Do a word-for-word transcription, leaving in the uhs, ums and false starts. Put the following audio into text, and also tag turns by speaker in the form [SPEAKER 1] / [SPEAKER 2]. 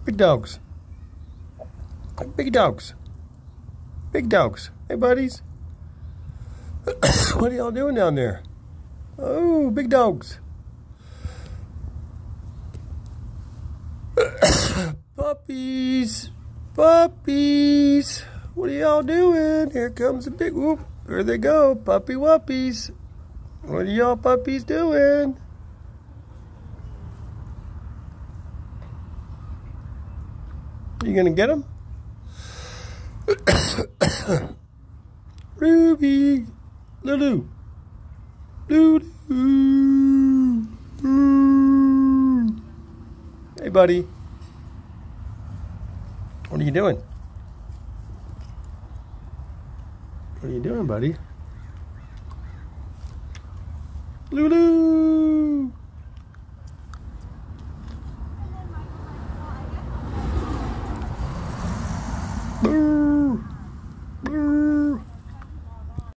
[SPEAKER 1] Big dogs. Big dogs. Big dogs. Hey, buddies. What are y'all doing down there? Oh, big dogs. Puppies. Puppies. What are y'all doing? Here comes the big whoop. There they go. Puppy wuppies. What are y'all puppies doing? You gonna get them? Ruby. Lulu. Lulu. Hey, buddy. What are you doing? What are you doing, buddy? Lulu. Boo.